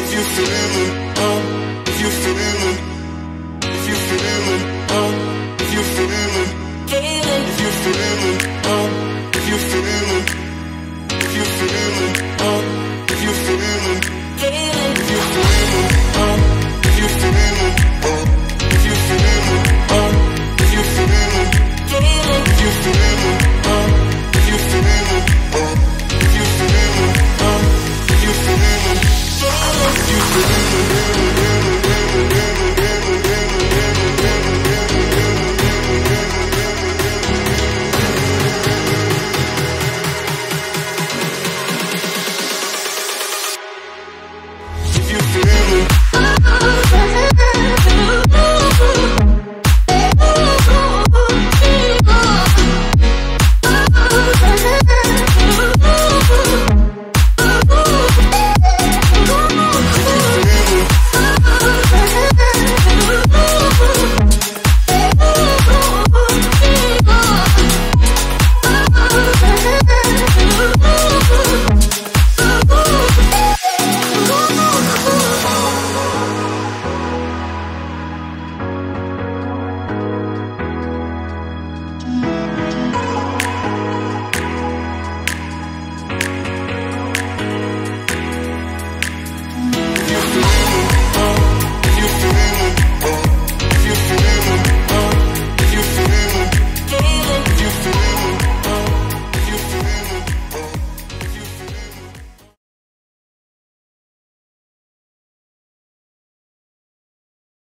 if you feeling, if you feeling, if you feeling, if you feeling, if you feeling, if you feeling, if you feeling, if you feeling.